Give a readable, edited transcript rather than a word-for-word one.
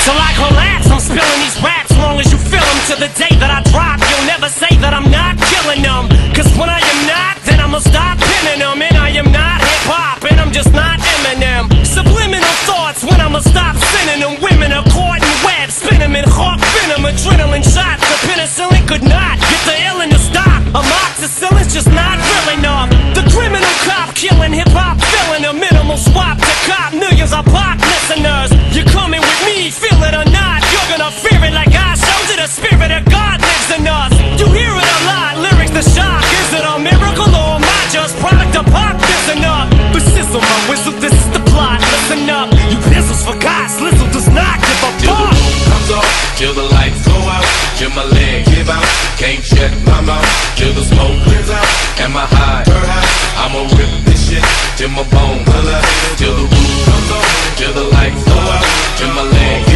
So like relax, I'm spilling these raps long as you feel them. To the day that I drop, you'll never say that I'm not killing them. Cause when I am not, then I'ma stop pinning them. And I am not hip-hop, and I'm just not Eminem. Subliminal thoughts when I'ma stop sending them. Women are caught in webs, spin them in hawk venom. Adrenaline shots, the penicillin could not get the illin to stop. Amoxicillin's just not real enough. The criminal cop killing hip-hop, filling a minimal swap to cop millions of pop listeners. You're coming with me, feel it or not, you're gonna fear it like I showed you. The spirit of God lives in us. You hear it a lot, lyrics the shock. Is it a miracle or am I just product of pop? Listen up, but sizzle my whistle, this is the plot. Listen up, you pistols for God, Slizzle does not give a Till the fuck. roof comes off, till the lights go out, till my leg give out, can't shut my mouth, till the smoke clears out, and my high, I'ma rip this shit till my bone holler, till the roof